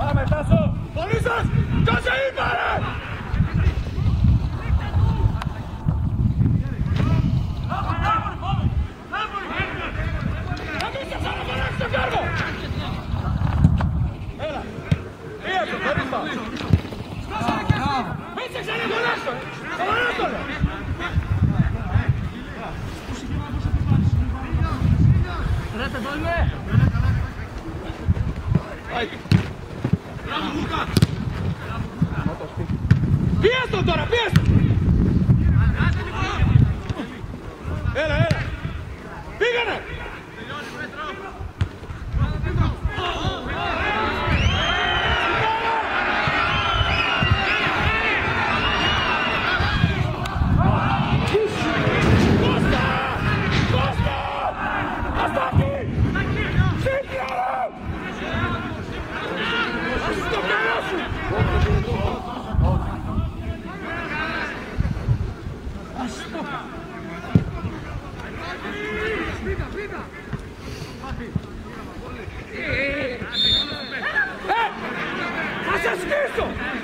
Πάμε, Τάσο! Πολύ σας! Ποιος σε είπα, ρε! Να μην σας αναβολάξεις το κάρβο! Έλα! Πίεσαι, χωρίς πάω! Μην σε ξαναβολάξω! Σοβαρά το λέω! Ρε, πετώνουμε! Πιέσαι τον τώρα, πιέσαι τον! Έλα, έλα! Πήγανε! Θα σε σκίσω!